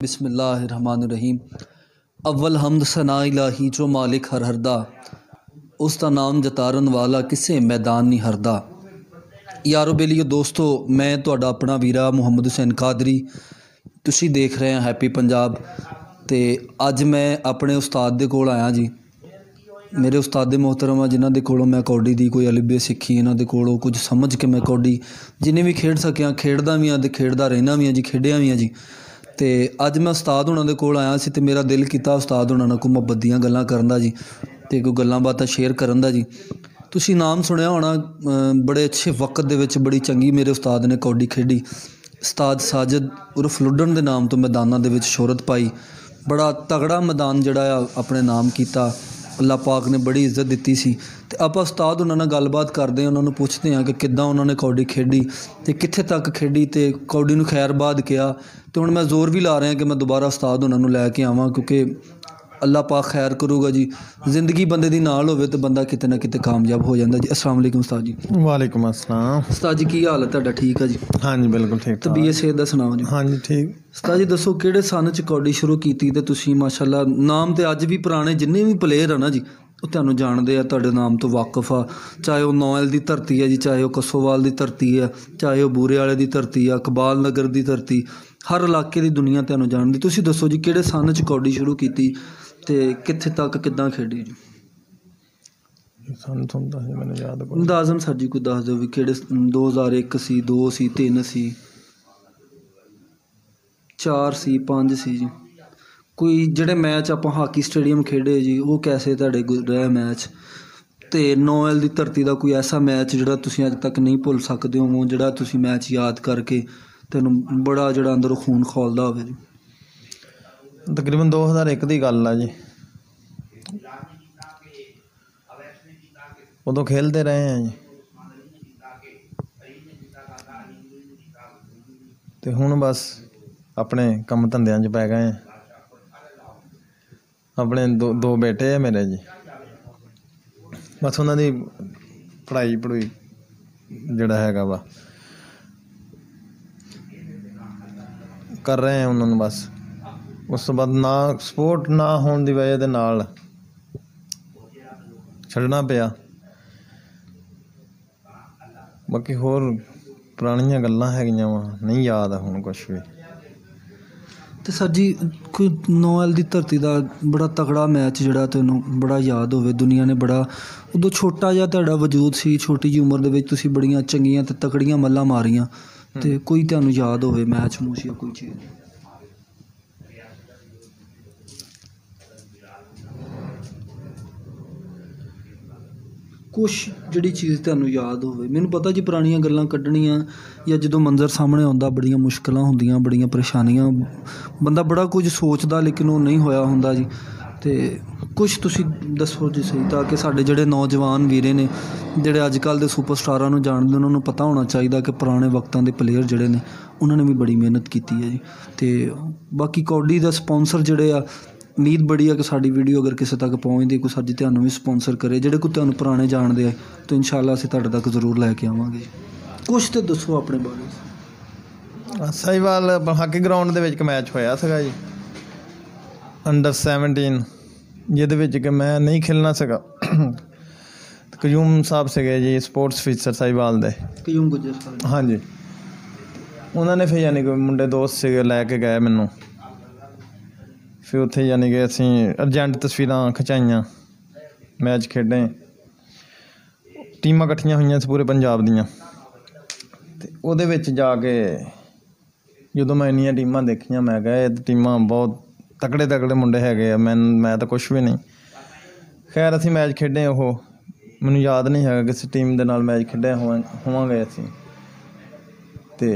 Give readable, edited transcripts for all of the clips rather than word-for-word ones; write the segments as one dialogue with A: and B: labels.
A: बिस्मिल्लाहिर्रहमानिर्रहीम। अव्वल हमद सना इलाही जो मालिक हर हरदा, उसका नाम जतारन वाला किसे मैदान नहीं हरदा। यारो बेलियो दोस्तों, मैं तुहाडा अपना वीरा मुहम्मद हुसैन कादरी, तुसी देख रहे हैं हैप्पी पंजाब। तो अज मैं अपने उस्ताद दे कोल आया जी। मेरे उस्ताद मोहतरम आ जिन्हां दे कोलों मैं कौडी दी कोई अलिबे सीखी, इन्हां दे कोलों कुछ समझ के मैं कौडी जिन्हें भी खेड सकिया खेडदा भी हाँ ते खेडदा रहना भी हाँ जी, खेडिया भी हाँ जी। तो अज मैं उस्ताद हुणां दे कोल आया सी ते मेरा दिल किया उस्ताद हुणां नाल कोई मुहब्बत दीयां गल्लां करन दा जी, ते कोई गल्लां बातां शेयर करन दा जी। तुसी नाम सुनिया होना, बड़े अच्छे वक्त दे विच बड़ी चंगी मेरे उस्ताद ने कौडी खेडी। उस्ताद साजिद उर्फ लुड्डन दे नाम तो मैदानां दे विच शोहरत पाई, बड़ा तगड़ा मैदान जिहड़ा अपने नाम किया। अल्लाह पाक ने बड़ी इज्जत दी सी। ते आपां उस्ताद उन्हां नाल गलबात करते हैं, उन्होंने पुछते हैं कि किद्दां उन्होंने कौडी खेडी ते कित्थे तक खेडी ते कौडी नूं खैरबाद किया। तो हुण मैं जोर भी ला रहा कि मैं दोबारा उस्ताद उन्होंने लैके आवां, क्योंकि अल्लाह पाक खैर करूगा जी। जिंदगी बंदे दी नाल होवे तो बंदा किते ना किते कामयाब हो जाता जी। अस्सलाम वालेकुम उस्ताद जी।
B: वालेकुम अस्सलाम।
A: उस्ताद जी की हाल है तुहाडा? ठीक है जी?
B: हाँ जी बिल्कुल ठीक।
A: तबीयत सेहत दा सुनाओ जी।
B: हाँ जी ठीक।
A: उस्ताद जी दसो किहड़े सन च कौडी शुरू की ते तुसीं माशाअल्लाह नाम तो अज भी पुराने जिन्ने भी प्लेयर है ना जी वो तुहानूं जानते हैं, तुहाडे नाम तो वाकफ आ। चाहे वह नौएल की धरती है जी, चाहे वह कसोवाल की धरती है, चाहे वह बूरे वाले की धरती है, इकबाल नगर की धरती, हर इलाके की दुनिया तुहानूं जानती। तुसीं दसो जी किहड़े सन च कौडी शुरू की ते कित्थे तक किद्दां खेडी जी?
B: सन सुनता है मैंने याद कोई।
A: अंदाज़न सर जी कोई दस दो भी किहड़े 2001 सी, 2 सी, 3 सी, 4 सी, 5 सी जी। कोई जिहड़े मैच आपां हाकी स्टेडियम खेडे जी वो कैसे तुहाडे रहे मैच, ते नौएल की धरती का कोई ऐसा मैच जिहड़ा तुसीं अज तक नहीं भुल सकदे हो, जिहड़ा तुसीं मैच याद करके तैनूं बड़ा जिहड़ा अंदरों खून खौलदा होवे जी?
B: तकरीबन 2001 की गल है जी। उदों खेलते रहे हैं जी, तो हुण बस अपने कम धंदियां च पै गए हैं। अपने दो बेटे है मेरे जी, बस उन्होंने पढ़ाई पढ़ूई जिहड़ा हैगा वा कर रहे हैं उन्होंने। बस उस तो बाद ना सपोर्ट ना होने की वजह के नाल छड्डना पिया। बाकी होर पुरानियां गल्लां हैगियां वा नहीं याद है हुण कुछ भी।
A: तो सर जी कोई नौएल की धरती का बड़ा तगड़ा मैच जिहड़ा तैनूं बड़ा याद होवे, दुनिया ने बड़ा उदों छोटा जिहा तुहाडा वजूद सी, छोटी जी उम्र दे विच तुसीं बड़ियां चंगियां ते तकड़ियां मल्लां मारियां, ते कोई तुहानूं याद होवे मैच मूच या कोई चीज़? कुछ जिहड़ी चीज़ तुहानूं याद होवे? मैनूं पता जी पुरानियां गल्लां कड्ढणियां या जदों मंजर सामने आउंदा बड़ियां मुश्किलां हुंदियां, बड़ियां परेशानियां, बंदा बड़ा कुछ सोचदा लेकिन वो नहीं होया हुंदा जी। ते कुछ तुसीं दसो जी सही, ताकि साडे जिहड़े नौजवान वीरे ने जिहड़े अजकल दे सुपरस्टारां नूं जाणदे उन्हां नूं पता होना चाहिदा कि पुराने वक्तां दे प्लेयर जिहड़े ने उन्होंने भी बड़ी मेहनत की है जी। तो बाकी कौडी दा स्पॉन्सर जिहड़े आ, उम्मीद बड़ी है कि साडी वीडियो अगर किसी तक पहुँचती, कोई सर जी तुहानूं भी स्पॉन्सर करे, जिहड़े कोई तुहानूं पुराने जानते हैं तो इंशाअल्लाह असीं तुहाडे तक जरूर लैके आवांगे। कुछ तो दसो अपने बारे।
B: साहिवाल हाकी ग्राउंड दे विच मैच होया सीगा जी, अंडर 17, जिहदे विच कि मैं नहीं खेलना सीगा। कयूम साहब सीगे जी स्पोर्ट्स फीचर साहिवाल दे।
A: कयूम गुजर साहब? हाँ
B: जी, उन्होंने फिर यानी कि मुंडे दोस्त सीगे लैके गए मैनू, फिर उत्थे यानी कि असीं अर्जेंट तस्वीरां खिचाइयां, मैच खेडे, टीमां कट्ठियां होईयां सी पूरे पंजाब दियां। ते उहदे विच जाके जदों मैं इन्नियां टीमां देखियां मैं कहा ये टीमां बहुत तगड़े तगड़े मुंडे हैगे आ, मैं तो कुछ भी नहीं। खैर असीं मैच खेडे, ओह मैनूं याद नहीं हैगा किस टीम दे नाल मैच खेडे होवांगे असीं। ते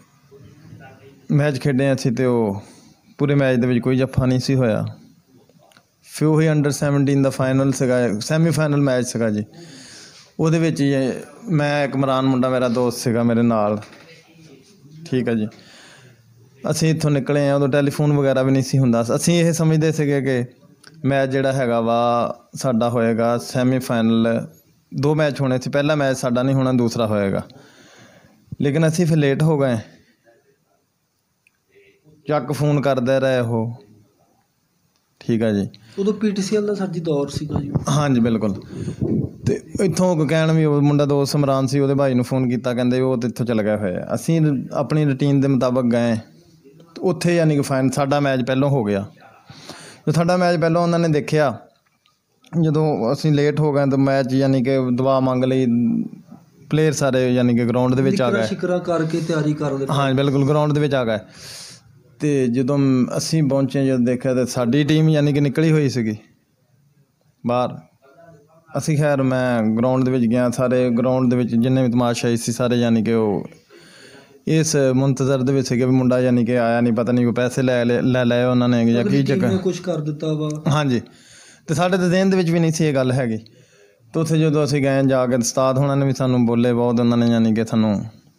B: मैच खेडे असीं ते ओह पूरे मैच दे विच कोई जफ्फा नहीं सी होया। फिर वही अंडर 17 का फाइनल सीगा, सैमीफाइनल मैच सीगा जी। उहदे विच मैं एक इमरान मुंडा मेरा दोस्त सीगा मेरे नाल, ठीक है जी। असीं इत्थों निकले हैं, उदों टैलीफोन वगैरह भी नहीं सी हुंदा। असीं ये समझदे सीगे कि मैच जिहड़ा हैगा वा साडा होएगा सैमीफाइनल, 2 मैच होने सी, पहला मैच साडा नहीं होना, दूसरा होएगा। लेकिन असीं फिर लेट हो गए ਚੱਕ ਫੋਨ ਕਰਦੇ ਰਹੇ ਉਹ। ਠੀਕ ਆ ਜੀ।
A: ਉਦੋਂ PTCL ਦਾ ਸਰ ਜੀ ਦੌਰ ਸੀਗਾ ਜੀ।
B: ਹਾਂਜੀ ਬਿਲਕੁਲ। ਅਤੇ ਇੱਥੋਂ ਕਹਿਣ ਵੀ ਉਹ ਮੁੰਡਾ ਦੋਸਤ ਸਮਰਾਨ ਸੀ, ਉਹਦੇ ਭਾਈ ਨੂੰ ਫੋਨ ਕੀਤਾ, ਕਹਿੰਦੇ ਉਹ ਤਾਂ ਇੱਥੋਂ ਚਲ ਗਿਆ ਹੋਇਆ। ਅਸੀਂ ਆਪਣੀ ਰੂਟੀਨ ਦੇ ਮੁਤਾਬਕ ਗਏ ਉੱਥੇ, ਯਾਨੀ ਕਿ ਸਾਡਾ ਮੈਚ ਪਹਿਲੋਂ ਹੋ ਗਿਆ। ਜੋ ਸਾਡਾ ਮੈਚ ਪਹਿਲੋਂ ਉਹਨਾਂ ਨੇ ਦੇਖਿਆ, ਜਦੋਂ ਅਸੀਂ ਲੇਟ ਹੋ ਗਏ ਤਾਂ ਮੈਚ ਯਾਨੀ ਕਿ ਦੁਆ ਮੰਗ ਲਈ। ਪਲੇਅਰ ਸਾਰੇ ਯਾਨੀ ਕਿ ਗਰਾਊਂਡ ਦੇ ਵਿੱਚ ਆ ਗਏ,
A: ਸ਼ਿਕਰਾ ਕਰਕੇ ਤਿਆਰੀ ਕਰਦੇ।
B: ਹਾਂ ਬਿਲਕੁਲ, ਗਰਾਊਂਡ ਦੇ ਵਿੱਚ ਆ ਗਏ। ਅਤੇ ਜਦੋਂ ਅਸੀਂ ਪਹੁੰਚੇ, ਜਦੋਂ ਦੇਖਿਆ ਤਾਂ ਸਾਡੀ ਟੀਮ ਯਾਨੀ ਕਿ ਨਿਕਲੀ ਹੋਈ ਸੀਗੀ ਬਾਹਰ। ਅਸੀਂ ਖੈਰ ਮੈਂ ਗਰਾਊਂਡ ਦੇ ਵਿੱਚ ਗਿਆ, ਸਾਰੇ ਗਰਾਊਂਡ ਦੇ ਵਿੱਚ ਜਿੰਨੇ ਵੀ ਤਮਾਸ਼ਾਈ ਸੀ ਸਾਰੇ ਯਾਨੀ ਕਿ ਉਹ ਇਸ ਮੁੰਤਜ਼ਰ ਦੇ ਵਿੱਚ ਸੀਗੇ ਵੀ ਮੁੰਡਾ ਯਾਨੀ ਕਿ ਆਇਆ ਨਹੀਂ, ਪਤਾ ਨਹੀਂ ਕੋਈ ਪੈਸੇ ਲੈ ਲਏ ਉਹਨਾਂ ਨੇ ਜਾਂ ਕੀ ਚੱਕਰ,
A: ਕੁਛ ਕਰ ਦਿੱਤਾ ਵਾ।
B: ਹਾਂਜੀ। ਅਤੇ ਸਾਡੇ ਤਾਂ ਜ਼ਿਹਨ ਦੇ ਵਿੱਚ ਵੀ ਨਹੀਂ ਸੀ ਇਹ ਗੱਲ ਹੈਗੀ। ਅਤੇ ਉੱਥੇ ਜਦੋਂ ਅਸੀਂ ਗਏ ਜਾ ਕੇ, ਉਸਤਾਦ ਹੋਣਾ ਨੇ ਵੀ ਸਾਨੂੰ ਬੋਲੇ ਬਹੁਤ, ਉਹਨਾਂ ਨੇ ਯਾਨੀ ਕਿ ਸਾਨੂੰ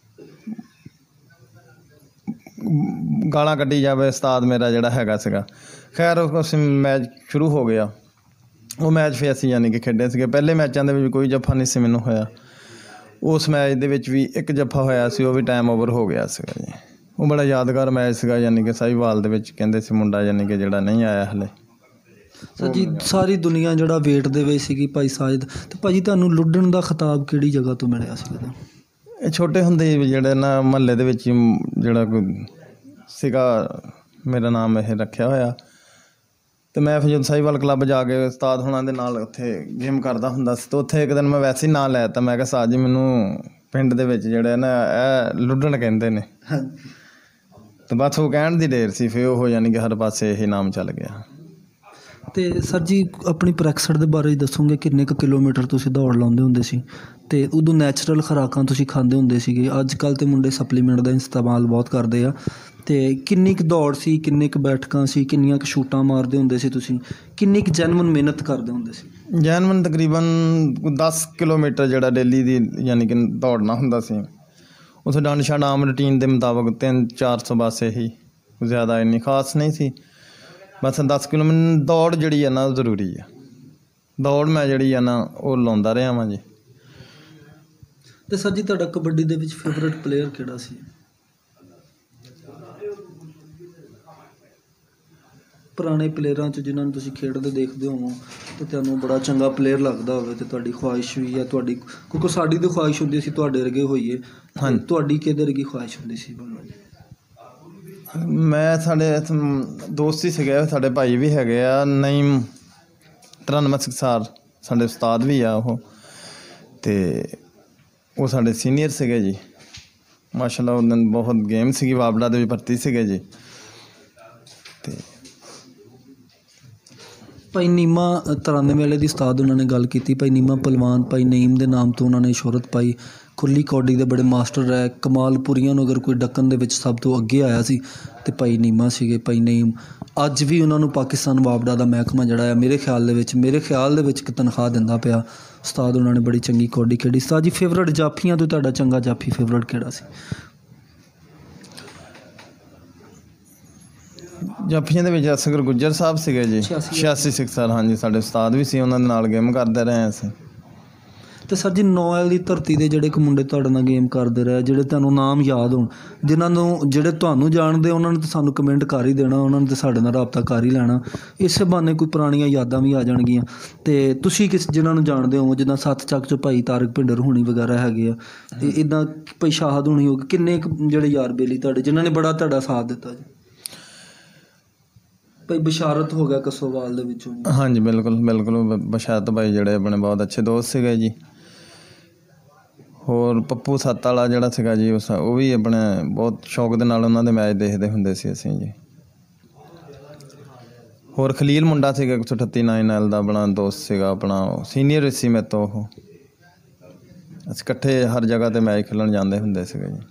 B: ਗਾਲਾਂ ਕੱਢੀ ਜਾਵੇ। ਉਸਤਾਦ ਮੇਰਾ ਜਿਹੜਾ ਹੈਗਾ ਸੀਗਾ, ਖੈਰ ਉਸ ਮੈਚ ਸ਼ੁਰੂ ਹੋ ਗਿਆ। ਉਹ ਮੈਚ ਫਿਰ ਅਸੀਂ ਯਾਨੀ ਕਿ ਖੇਡੇ ਸੀਗੇ। ਪਹਿਲੇ ਮੈਚਾਂ ਦੇ ਵਿੱਚ ਕੋਈ ਜੱਫਾ ਨਹੀਂ ਸੀ ਮੈਨੂੰ ਹੋਇਆ। ਉਸ ਮੈਚ ਦੇ ਵਿੱਚ ਵੀ ਇੱਕ ਜੱਫਾ ਹੋਇਆ ਸੀ, ਉਹ ਵੀ ਟਾਈਮ ਓਵਰ ਹੋ ਗਿਆ ਸੀਗਾ ਜੀ। ਉਹ ਬੜਾ ਯਾਦਗਾਰ ਮੈਚ ਸੀਗਾ, ਯਾਨੀ ਕਿ ਸਾਹੀਵਾਲ ਦੇ ਵਿੱਚ ਕਹਿੰਦੇ ਸੀ ਮੁੰਡਾ ਯਾਨੀ ਕਿ ਜਿਹੜਾ ਨਹੀਂ ਆਇਆ ਹਲੇ।
A: ਸਰ ਜੀ ਸਾਰੀ ਦੁਨੀਆ ਜਿਹੜਾ ਵੇਟ ਦੇ ਵਿੱਚ ਸੀਗੀ ਭਾਈ ਸਾਜਿਦ। ਅਤੇ ਭਾਅ ਜੀ ਤੁਹਾਨੂੰ ਲੁੱਡਣ ਦਾ ਖਿਤਾਬ ਕਿਹੜੀ ਜਗ੍ਹਾ ਤੋਂ ਮਿਲਿਆ ਸੀਗਾ?
B: ਇਹ ਛੋਟੇ ਹੁੰਦੇ ਜਿਹੜੇ ਨਾ ਮੁਹੱਲੇ ਦੇ ਵਿੱਚ ਜਿਹੜਾ ਕੋਈ ਸੀਗਾ, ਮੇਰਾ ਨਾਮ ਇਹ ਰੱਖਿਆ ਹੋਇਆ। ਅਤੇ ਮੈਂ ਫਿਰ ਜਦੋਂ ਸਾਹੀਵਾਲ ਕਲੱਬ ਜਾ ਕੇ ਉਸਤਾਦ ਹੋਣਾ ਦੇ ਨਾਲ ਉੱਥੇ ਗੇਮ ਕਰਦਾ ਹੁੰਦਾ ਸੀ, ਅਤੇ ਉੱਥੇ ਇੱਕ ਦਿਨ ਮੈਂ ਵੈਸੇ ਹੀ ਨਾਂ ਲੈ ਤਾ। ਮੈਂ ਕਿਹਾ ਉਸਤਾਦ ਜੀ ਮੈਨੂੰ ਪਿੰਡ ਦੇ ਵਿੱਚ ਜਿਹੜੇ ਨਾ ਇਹ ਲੁੱਡਣ ਕਹਿੰਦੇ ਨੇ। ਅਤੇ ਬਸ ਉਹ ਕਹਿਣ ਦੀ ਢੇਰ ਸੀ, ਫਿਰ ਉਹ ਯਾਨੀ ਕਿ ਹਰ ਪਾਸੇ ਇਹ ਨਾਮ ਚੱਲ ਗਿਆ।
A: ਅਤੇ ਸਰ ਜੀ ਆਪਣੀ ਪ੍ਰੈਕਟਿਸ ਦੇ ਬਾਰੇ ਦੱਸੋਗੇ, ਕਿੰਨੇ ਕੁ ਕਿਲੋਮੀਟਰ ਤੁਸੀਂ ਦੌੜ ਲਾਉਂਦੇ ਹੁੰਦੇ ਸੀ? ਅਤੇ ਉਦੋਂ ਨੈਚੁਰਲ ਖੁਰਾਕਾਂ ਤੁਸੀਂ ਖਾਂਦੇ ਹੁੰਦੇ ਸੀਗੇ? ਅੱਜ ਕੱਲ੍ਹ ਤਾਂ ਮੁੰਡੇ ਸਪਲੀਮੈਂਟ ਦਾ ਇਸਤੇਮਾਲ ਬਹੁਤ ਕਰਦੇ ਆ। ਅਤੇ ਕਿੰਨੀ ਕੁ ਦੌੜ ਸੀ, ਕਿੰਨੇ ਕੁ ਬੈਠਕਾਂ ਸੀ, ਕਿੰਨੀਆਂ ਕੁ ਸ਼ੂਟਾਂ ਮਾਰਦੇ ਹੁੰਦੇ ਸੀ ਤੁਸੀਂ? ਕਿੰਨੀ ਕੁ ਜੈਨੂਅਨ ਮਿਹਨਤ ਕਰਦੇ ਹੁੰਦੇ ਸੀ?
B: ਜੈਨੂਅਨ ਤਕਰੀਬਨ 10 ਕਿਲੋਮੀਟਰ ਜਿਹੜਾ ਡੇਲੀ ਦੀ ਯਾਨੀ ਕਿ ਦੌੜਨਾ ਹੁੰਦਾ ਸੀ। ਉੱਥੇ ਡੰਡ ਛੰਡ ਆਮ ਰੂਟੀਨ ਦੇ ਮੁਤਾਬਕ 300-400 ਬਸ ਇਹੀ, ਜ਼ਿਆਦਾ ਇੰਨੀ ਖਾਸ ਨਹੀਂ ਸੀ। ਬਸ 10 ਕਿਲੋਮੀਟਰ ਦੌੜ ਜਿਹੜੀ ਆ ਨਾ ਜ਼ਰੂਰੀ ਆ। ਦੌੜ ਮੈਂ ਜਿਹੜੀ ਆ ਨਾ ਉਹ ਲਾਉਂਦਾ ਰਿਹਾ ਵਾਂ ਜੀ।
A: ਅਤੇ ਸਰ ਜੀ ਤੁਹਾਡਾ ਕਬੱਡੀ ਦੇ ਵਿੱਚ ਫੇਵਰੇਟ ਪਲੇਅਰ ਕਿਹੜਾ ਸੀ? ਪੁਰਾਣੇ ਪਲੇਅਰਾਂ 'ਚ ਜਿਨ੍ਹਾਂ ਨੂੰ ਤੁਸੀਂ ਖੇਡਦੇ ਦੇਖਦੇ ਹੋਵੋ ਅਤੇ ਤੁਹਾਨੂੰ ਬੜਾ ਚੰਗਾ ਪਲੇਅਰ ਲੱਗਦਾ ਹੋਵੇ, ਅਤੇ ਤੁਹਾਡੀ ਖੁਆਇਸ਼ ਵੀ ਹੈ ਤੁਹਾਡੀ, ਕਿਉਂਕਿ ਸਾਡੀ ਤਾਂ ਖੁਆਇਸ਼ ਹੁੰਦੀ ਸੀ ਤੁਹਾਡੇ ਵਰਗੇ ਹੋਈਏ।
B: ਹਾਂਜੀ।
A: ਤੁਹਾਡੀ ਕਿਹਦੇ ਵਰਗੀ ਖੁਆਇਸ਼ ਹੁੰਦੀ ਸੀ?
B: ਮੈਂ ਸਾਡੇ ਦੋਸਤ ਹੀ ਸੀਗੇ, ਸਾਡੇ ਭਾਈ ਵੀ ਹੈਗੇ ਆ, ਨਈਮ 93 ਸਿਕਸਾਰ ਸਾਡੇ ਉਸਤਾਦ ਵੀ ਆ ਉਹ। ਅਤੇ ਉਹ ਸਾਡੇ ਸੀਨੀਅਰ ਸੀਗੇ ਜੀ, ਮਾਸ਼ਾਅੱਲਾ। ਉਹ ਦਿਨ ਬਹੁਤ ਗੇਮ ਸੀਗੀ, ਵਾਬੜਾ ਦੇ ਵੀ ਭਰਤੀ ਸੀਗੇ ਜੀ। ਅਤੇ
A: ਭਾਈ ਨੀਮਾ 93 ਵਾਲੇ ਦੀ ਉਸਤਾਦ ਉਹਨਾਂ ਨੇ ਗੱਲ ਕੀਤੀ। ਭਾਈ ਨੀਮਾ ਪਹਿਲਵਾਨ ਭਾਈ ਨਈਮ ਦੇ ਨਾਮ ਤੋਂ ਉਹਨਾਂ ਨੇ ਸ਼ੋਹਰਤ ਪਾਈ। ਖੁੱਲੀ ਕੌਡੀ ਦੇ ਬੜੇ ਮਾਸਟਰ ਰਹੇ। ਕਮਾਲਪੁਰੀਆਂ ਨੂੰ ਅਗਰ ਕੋਈ ਡੱਕਣ ਦੇ ਵਿੱਚ ਸਭ ਤੋਂ ਅੱਗੇ ਆਇਆ ਸੀ ਅਤੇ ਭਾਈ ਨੀਮਾ ਸੀਗੇ। ਭਾਈ ਨਈਮ ਅੱਜ ਵੀ ਉਹਨਾਂ ਨੂੰ ਪਾਕਿਸਤਾਨ ਵਾਬੜਾ ਦਾ ਮਹਿਕਮਾ ਜਿਹੜਾ ਆ ਮੇਰੇ ਖਿਆਲ ਦੇ ਵਿੱਚ ਇੱਕ ਤਨਖਾਹ ਦਿੰਦਾ ਪਿਆ। ਉਸਤਾਦ ਉਹਨਾਂ ਨੇ ਬੜੀ ਚੰਗੀ ਕੌਡੀ ਖੇਡੀ। ਉਸਤਾਦ ਜੀ ਫੇਵਰੇਟ ਜਾਫੀਆਂ ਤੋਂ ਤੁਹਾਡਾ ਚੰਗਾ ਜਾਫੀ ਫੇਵਰੇਟ ਕਿਹੜਾ ਸੀ?
B: ਜਾਫੀਆਂ ਦੇ ਵਿੱਚ ਅਸਗਰ ਗੁੱਜਰ ਸਾਹਿਬ ਸੀਗੇ ਜੀ, 86 ਸਿਕਸਰ। ਹਾਂਜੀ, ਸਾਡੇ ਉਸਤਾਦ ਵੀ ਸੀ, ਉਹਨਾਂ ਦੇ ਨਾਲ ਗੇਮ ਕਰਦੇ ਰਹੇ ਅਸੀਂ।
A: ਅਤੇ ਸਰ ਜੀ ਨੌਇਲ ਦੀ ਧਰਤੀ ਦੇ ਜਿਹੜੇ ਕੁ ਮੁੰਡੇ ਤੁਹਾਡੇ ਨਾਲ ਗੇਮ ਕਰਦੇ ਰਹੇ, ਜਿਹੜੇ ਤੁਹਾਨੂੰ ਨਾਮ ਯਾਦ ਹੋਣ, ਜਿਹੜੇ ਤੁਹਾਨੂੰ ਜਾਣਦੇ ਉਹਨਾਂ ਨੂੰ ਤਾਂ ਸਾਨੂੰ ਕਮੈਂਟ ਕਰ ਹੀ ਦੇਣਾ, ਉਹਨਾਂ ਨੂੰ ਤਾਂ ਸਾਡੇ ਨਾਲ ਰਾਬਤਾ ਕਰ ਹੀ ਲੈਣਾ। ਇਸੇ ਬਹਾਨੇ ਕੋਈ ਪੁਰਾਣੀਆਂ ਯਾਦਾਂ ਵੀ ਆ ਜਾਣਗੀਆਂ। ਅਤੇ ਤੁਸੀਂ ਜਿਨ੍ਹਾਂ ਨੂੰ ਜਾਣਦੇ ਹੋ, ਜਿੱਦਾਂ ਸੱਤ ਚੱਕ 'ਚ ਭਾਈ ਤਾਰਕ ਭਿੰਡਰ ਹੋਣੀ ਵਗੈਰਾ ਹੈਗੇ ਆ, ਅਤੇ ਇੱਦਾਂ ਭਾਈ ਸ਼ਾਹਦ ਹੋਣੀ ਹੋ ਗਈ, ਕਿੰਨੇ ਕੁ ਜਿਹੜੇ ਯਾਰ ਬੇਲੀ ਤੁਹਾਡੇ ਜਿਨ੍ਹਾਂ ਨੇ ਬੜਾ ਤੁਹਾਡਾ ਸਾਥ ਦਿੱਤਾ ਜੀ? ਭਾਈ ਬਸ਼ਾਰਤ ਹੋ ਗਿਆ ਕਸੋਵਾਲ ਦੇ ਵਿੱਚੋਂ।
B: ਹਾਂਜੀ ਬਿਲਕੁਲ ਬਸ਼ਾਰਤ ਭਾਈ ਜਿਹੜੇ ਆਪਣੇ ਬਹੁਤ ਅੱਛੇ ਦੋਸਤ ਸੀਗੇ ਜੀ। ਹੋਰ ਪੱਪੂ ਸੱਤ ਵਾਲਾ ਜਿਹੜਾ ਸੀਗਾ ਜੀ, ਉਹ ਵੀ ਆਪਣੇ ਬਹੁਤ ਸ਼ੌਕ ਦੇ ਨਾਲ ਉਹਨਾਂ ਦੇ ਮੈਚ ਦੇਖਦੇ ਹੁੰਦੇ ਸੀ ਅਸੀਂ ਜੀ। ਹੋਰ ਖਲੀਲ ਮੁੰਡਾ ਸੀਗਾ 138 9L ਦਾ ਆਪਣਾ ਦੋਸਤ ਸੀਗਾ, ਆਪਣਾ ਸੀਨੀਅਰ ਸੀ ਮੇਰੇ ਤੋਂ। ਉਹ ਅਸੀਂ ਇਕੱਠੇ ਹਰ ਜਗ੍ਹਾ 'ਤੇ ਮੈਚ ਖੇਲਣ ਜਾਂਦੇ ਹੁੰਦੇ ਸੀਗੇ ਜੀ।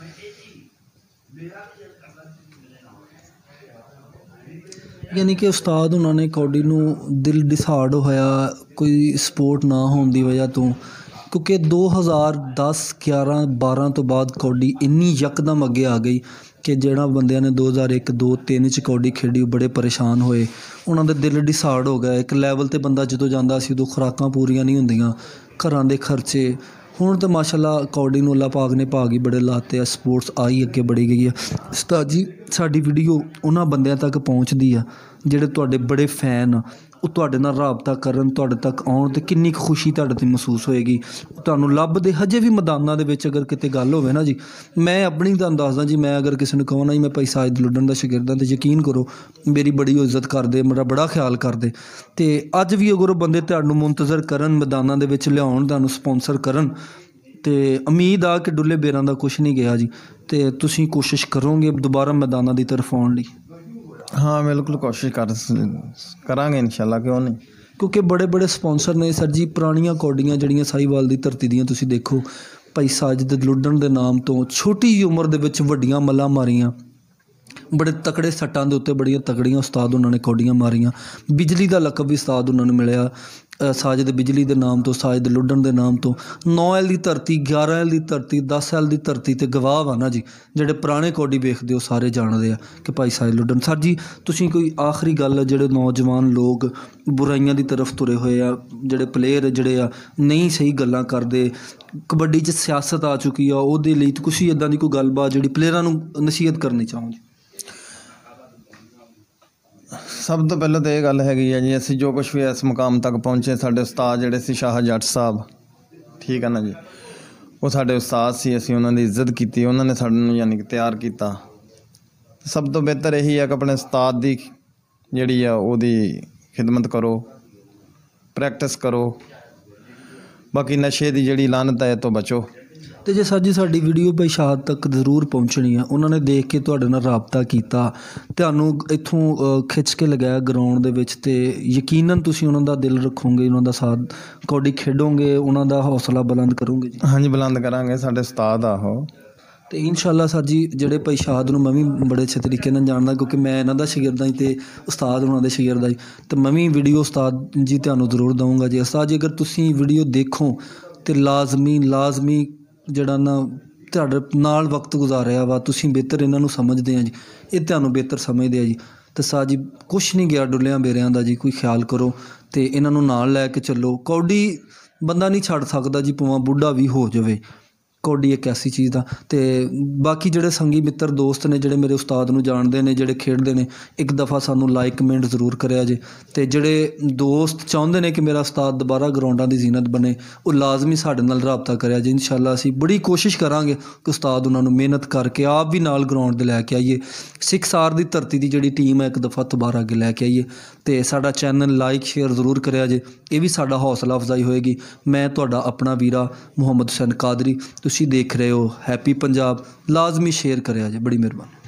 A: ਯਾਨੀ ਕਿ ਉਸਤਾਦ ਉਹਨਾਂ ਨੇ ਕੌਡੀ ਨੂੰ ਦਿਲ ਡਿਸਾਰਡ ਹੋਇਆ ਕੋਈ ਸਪੋਰਟ ਨਾ ਹੋਣ ਦੀ ਵਜ੍ਹਾ ਤੋਂ, ਕਿਉਂਕਿ 2010 11 12 ਤੋਂ ਬਾਅਦ ਕੌਡੀ ਇੰਨੀ ਯਕਦਮ ਅੱਗੇ ਆ ਗਈ ਕਿ ਜਿਹੜਾ ਬੰਦਿਆਂ ਨੇ 2001 2 3 'ਚ ਕੌਡੀ ਖੇਡੀ ਉਹ ਬੜੇ ਪਰੇਸ਼ਾਨ ਹੋਏ। ਉਹਨਾਂ ਦਾ ਦਿਲ ਡਿਸਾਰਡ ਹੋ ਗਿਆ। ਇੱਕ ਲੈਵਲ 'ਤੇ ਬੰਦਾ ਜਦੋਂ ਜਾਂਦਾ ਸੀ ਉਦੋਂ ਖੁਰਾਕਾਂ ਪੂਰੀਆਂ ਨਹੀਂ ਹੁੰਦੀਆਂ, ਘਰਾਂ ਦੇ ਖਰਚੇ, ਹੁਣ ਤਾਂ ਮਾਸ਼ਾਅੱਲਾ ਕੌਡੀ ਨੂੰ ਅੱਲਾਹ ਪਾਕ ਨੇ ਭਾਗ ਹੀ ਬੜੇ ਲਾਤੇ ਆ, ਸਪੋਰਟਸ ਆਈ ਅੱਗੇ ਬੜੀ ਗਈ ਆ। ਉਸਤਾਦ ਜੀ ਸਾਡੀ ਵੀਡੀਓ ਉਹਨਾਂ ਬੰਦਿਆਂ ਤੱਕ ਪਹੁੰਚਦੀ ਆ ਜਿਹੜੇ ਤੁਹਾਡੇ ਬੜੇ ਫੈਨ ਆ, ਉਹ ਤੁਹਾਡੇ ਨਾਲ ਰਾਬਤਾ ਕਰਨ, ਤੁਹਾਡੇ ਤੱਕ ਆਉਣ ਤੇ ਕਿੰਨੀ ਕੁ ਖੁਸ਼ੀ ਤੁਹਾਡੇ 'ਤੇ ਮਹਿਸੂਸ ਹੋਏਗੀ। ਤੁਹਾਨੂੰ ਲੱਭਦੇ ਹਜੇ ਵੀ ਮੈਦਾਨਾਂ ਦੇ ਵਿੱਚ ਅਗਰ ਕਿਤੇ ਗੱਲ ਹੋਵੇ ਨਾ ਜੀ, ਮੈਂ ਆਪਣੀ ਤੁਹਾਨੂੰ ਦੱਸਦਾ ਜੀ, ਮੈਂ ਅਗਰ ਕਿਸੇ ਨੂੰ ਕਹਾਂ ਨਾ ਜੀ ਮੈਂ ਭਾਈ ਸਾਜਿਦ ਲੁੱਡਣ ਦਾ ਸ਼ਾਗਿਰਦ ਹਾਂ, ਤੇ ਯਕੀਨ ਕਰੋ ਮੇਰੀ ਬੜੀ ਇੱਜ਼ਤ ਕਰਦੇ, ਮੇਰਾ ਬੜਾ ਖਿਆਲ ਕਰਦੇ। ਤੇ ਅੱਜ ਵੀ ਅਗਰ ਉਹ ਬੰਦੇ ਤੁਹਾਨੂੰ ਮੁੰਤਜ਼ਰ ਕਰਨ, ਮੈਦਾਨਾਂ ਦੇ ਵਿੱਚ ਲਿਆਉਣ, ਤੁਹਾਨੂੰ ਸਪੋਂਸਰ ਕਰਨ, ਤੇ ਉਮੀਦ ਆ ਕਿ ਡੁੱਲੇ ਬੇਰਾਂ ਦਾ ਕੁਛ ਨਹੀਂ ਗਿਆ ਜੀ, ਤੇ ਤੁਸੀਂ ਕੋਸ਼ਿਸ਼ ਕਰੋਗੇ ਦੁਬਾਰਾ ਮੈਦਾਨਾਂ ਦੀ ਤਰਫ ਆਉਣ ਲਈ।
B: ਹਾਂ ਬਿਲਕੁਲ ਕੋਸ਼ਿਸ਼ ਕਰਾਂਗੇ ਇਨਸ਼ਾਅੱਲਾ, ਕਿਉਂ ਨਹੀਂ।
A: ਕਿਉਂਕਿ ਬੜੇ ਬੜੇ ਸਪੋਂਸਰ ਨੇ ਸਰ ਜੀ। ਪੁਰਾਣੀਆਂ ਕੌਡੀਆਂ ਜਿਹੜੀਆਂ ਸਾਹੀਵਾਲ ਦੀ ਧਰਤੀ ਦੀਆਂ ਤੁਸੀਂ ਦੇਖੋ, ਭਾਈ ਸਾਜਿਦ ਲੁੱਡਣ ਦੇ ਨਾਮ ਤੋਂ ਛੋਟੀ ਜਿਹੀ ਉਮਰ ਦੇ ਵਿੱਚ ਵੱਡੀਆਂ ਮੱਲਾਂ ਮਾਰੀਆਂ, ਬੜੇ ਤਕੜੇ ਸੱਟਾਂ ਦੇ ਉੱਤੇ ਬੜੀਆਂ ਤਕੜੀਆਂ ਉਸਤਾਦ ਉਹਨਾਂ ਨੇ ਕੌਡੀਆਂ ਮਾਰੀਆਂ। ਬਿਜਲੀ ਦਾ ਲਕਬ ਵੀ ਉਸਤਾਦ ਉਹਨਾਂ ਨੂੰ ਮਿਲਿਆ, ਸਾਜਿਦ ਬਿਜਲੀ ਦੇ ਨਾਮ ਤੋਂ, ਸਾਜਿਦ ਲੁੱਡਣ ਦੇ ਨਾਮ ਤੋਂ। 9 ਐਲ ਦੀ ਧਰਤੀ, 11 ਐਲ ਦੀ ਧਰਤੀ, 10 ਐਲ ਦੀ ਧਰਤੀ ਤੇ ਗਵਾਹ ਵਾ ਨਾ ਜੀ, ਜਿਹੜੇ ਪੁਰਾਣੇ ਕੌਡੀ ਵੇਖਦੇ ਉਹ ਸਾਰੇ ਜਾਣਦੇ ਆ ਕਿ ਭਾਈ ਸਾਜਿਦ ਲੁੱਡਣ। ਸਰ ਜੀ ਤੁਸੀਂ ਕੋਈ ਆਖਰੀ ਗੱਲ, ਜਿਹੜੇ ਨੌਜਵਾਨ ਲੋਕ ਬੁਰਾਈਆਂ ਦੀ ਤਰਫ ਤੁਰੇ ਹੋਏ ਆ, ਜਿਹੜੇ ਪਲੇਅਰ ਜਿਹੜੇ ਆ ਨਹੀਂ ਸਹੀ ਗੱਲਾਂ ਕਰਦੇ, ਕਬੱਡੀ 'ਚ ਸਿਆਸਤ ਆ ਚੁੱਕੀ ਆ, ਉਹਦੇ ਲਈ ਤੁਸੀਂ ਇੱਦਾਂ ਦੀ ਕੋਈ ਗੱਲਬਾਤ ਜਿਹੜੀ ਪਲੇਅਰਾਂ ਨੂੰ ਨਸੀਹਤ ਕਰਨੀ ਚਾਹੋ ਜੀ?
B: ਸਭ ਤੋਂ ਪਹਿਲਾਂ ਤਾਂ ਇਹ ਗੱਲ ਹੈਗੀ ਆ ਜੀ, ਅਸੀਂ ਜੋ ਕੁਛ ਵੀ ਇਸ ਮੁਕਾਮ ਤੱਕ ਪਹੁੰਚੇ, ਸਾਡੇ ਉਸਤਾਦ ਜਿਹੜੇ ਸੀ ਸ਼ਾਹ ਜੱਟ ਸਾਹਿਬ, ਠੀਕ ਹੈ ਨਾ ਜੀ, ਉਹ ਸਾਡੇ ਉਸਤਾਦ ਸੀ। ਅਸੀਂ ਉਹਨਾਂ ਦੀ ਇੱਜ਼ਤ ਕੀਤੀ, ਉਹਨਾਂ ਨੇ ਸਾਨੂੰ ਯਾਨੀ ਕਿ ਤਿਆਰ ਕੀਤਾ। ਸਭ ਤੋਂ ਬਿਹਤਰ ਇਹੀ ਹੈ ਕਿ ਆਪਣੇ ਉਸਤਾਦ ਦੀ ਜਿਹੜੀ ਆ ਉਹਦੀ ਖਿਦਮਤ ਕਰੋ, ਪ੍ਰੈਕਟਿਸ ਕਰੋ। ਬਾਕੀ ਨਸ਼ੇ ਦੀ ਜਿਹੜੀ ਲਾਨਤ ਹੈ ਇਹ ਤੋਂ ਬਚੋ।
A: ਅਤੇ ਜੇ ਸਰ ਜੀ ਸਾਡੀ ਵੀਡੀਓ ਭਾਈ ਸ਼ਾਹ ਤੱਕ ਜ਼ਰੂਰ ਪਹੁੰਚਣੀ ਆ, ਉਹਨਾਂ ਨੇ ਦੇਖ ਕੇ ਤੁਹਾਡੇ ਨਾਲ ਰਾਬਤਾ ਕੀਤਾ, ਤੁਹਾਨੂੰ ਇੱਥੋਂ ਖਿੱਚ ਕੇ ਲਗਾਇਆ ਗਰਾਊਂਡ ਦੇ ਵਿੱਚ, ਅਤੇ ਯਕੀਨਨ ਤੁਸੀਂ ਉਹਨਾਂ ਦਾ ਦਿਲ ਰੱਖੋਗੇ, ਉਹਨਾਂ ਦਾ ਸਾਥ ਕੌਡੀ ਖੇਡੋਗੇ, ਉਹਨਾਂ ਦਾ ਹੌਸਲਾ ਬੁਲੰਦ ਕਰੋਗੇ ਜੀ।
B: ਹਾਂਜੀ ਬੁਲੰਦ ਕਰਾਂਗੇ, ਸਾਡੇ ਉਸਤਾਦ ਆ ਉਹ।
A: ਅਤੇ ਇਨਸ਼ਾਅੱਲਾ ਸਰ ਜੀ ਜਿਹੜੇ ਭਾਈ ਸ਼ਾਹਦ ਨੂੰ ਮੈਂ ਵੀ ਬੜੇ ਅੱਛੇ ਤਰੀਕੇ ਨਾਲ ਜਾਣਦਾ, ਕਿਉਂਕਿ ਮੈਂ ਇਹਨਾਂ ਦਾ ਸ਼ਾਗਿਰਦ ਹਾਂ ਅਤੇ ਉਸਤਾਦ ਉਹਨਾਂ ਦੇ ਸ਼ਾਗਿਰਦ ਹਾਂ ਜੀ। ਅਤੇ ਮੈਂ ਵੀ ਵੀਡੀਓ ਉਸਤਾਦ ਜੀ ਤੁਹਾਨੂੰ ਜ਼ਰੂਰ ਦਊਂਗਾ ਜੀ। ਉਸਤਾਦ ਜੀ ਅਗਰ ਤੁਸੀਂ ਵੀਡੀਓ ਦੇਖੋ ਤਾਂ ਲਾਜ਼ਮੀ ਜਿਹੜਾ ਨਾ ਤੁਹਾਡੇ ਨਾਲ ਵਕਤ ਗੁਜ਼ਾਰਿਆ ਵਾ, ਤੁਸੀਂ ਬਿਹਤਰ ਇਹਨਾਂ ਨੂੰ ਸਮਝਦੇ ਆ ਜੀ, ਇਹ ਤੁਹਾਨੂੰ ਬਿਹਤਰ ਸਮਝਦੇ ਆ ਜੀ। ਅਤੇ ਸਾਹ ਜੀ ਕੁਛ ਨਹੀਂ ਗਿਆ ਡੁੱਲਿਆਂ ਬੇਰਿਆਂ ਦਾ ਜੀ, ਕੋਈ ਖਿਆਲ ਕਰੋ ਅਤੇ ਇਹਨਾਂ ਨੂੰ ਨਾਲ ਲੈ ਕੇ ਚੱਲੋ। ਕੌਡੀ ਬੰਦਾ ਨਹੀਂ ਛੱਡ ਸਕਦਾ ਜੀ, ਭਾਵੇਂ ਬੁੱਢਾ ਵੀ ਹੋ ਜਾਵੇ। ਕੌਡੀ ਇੱਕ ਐਸੀ ਚੀਜ਼ ਦਾ। ਅਤੇ ਬਾਕੀ ਜਿਹੜੇ ਸੰਗੀ ਮਿੱਤਰ ਦੋਸਤ ਨੇ ਜਿਹੜੇ ਮੇਰੇ ਉਸਤਾਦ ਨੂੰ ਜਾਣਦੇ ਨੇ, ਜਿਹੜੇ ਖੇਡਦੇ ਨੇ, ਇੱਕ ਦਫਾ ਸਾਨੂੰ ਲਾਈਕ ਕਮੈਂਟ ਜ਼ਰੂਰ ਕਰਿਆ ਜੇ। ਅਤੇ ਜਿਹੜੇ ਦੋਸਤ ਚਾਹੁੰਦੇ ਨੇ ਕਿ ਮੇਰਾ ਉਸਤਾਦ ਦੁਬਾਰਾ ਗਰਾਊਂਡਾਂ ਦੀ ਜ਼ੀਨਤ ਬਣੇ, ਉਹ ਲਾਜ਼ਮੀ ਸਾਡੇ ਨਾਲ ਰਾਬਤਾ ਕਰਿਆ ਜੇ। ਇਨਸ਼ਾਅੱਲਾ ਅਸੀਂ ਬੜੀ ਕੋਸ਼ਿਸ਼ ਕਰਾਂਗੇ ਕਿ ਉਸਤਾਦ ਉਹਨਾਂ ਨੂੰ ਮਿਹਨਤ ਕਰਕੇ ਆਪ ਵੀ ਨਾਲ ਗਰਾਊਂਡ 'ਤੇ ਲੈ ਕੇ ਆਈਏ, 6R ਦੀ ਧਰਤੀ ਦੀ ਜਿਹੜੀ ਟੀਮ ਹੈ ਇੱਕ ਦਫਾ ਦੁਬਾਰਾ ਅੱਗੇ ਲੈ ਕੇ ਆਈਏ। ਅਤੇ ਸਾਡਾ ਚੈਨਲ ਲਾਈਕ ਸ਼ੇਅਰ ਜ਼ਰੂਰ ਕਰਿਆ ਜੇ, ਇਹ ਵੀ ਸਾਡਾ ਹੌਸਲਾ ਅਫਜ਼ਾਈ ਹੋਏਗੀ। ਮੈਂ ਤੁਹਾਡਾ ਆਪਣਾ ਵੀਰਾ ਮੁਹੰਮਦ ਹੁਸੈਨ ਕਾਦਰੀ, ਤੁਸੀਂ ਦੇਖ ਰਹੇ ਹੋ ਹੈਪੀ ਪੰਜਾਬ। ਲਾਜ਼ਮੀ ਸ਼ੇਅਰ ਕਰਿਆ ਜੇ, ਬੜੀ ਮਿਹਰਬਾਨੀ।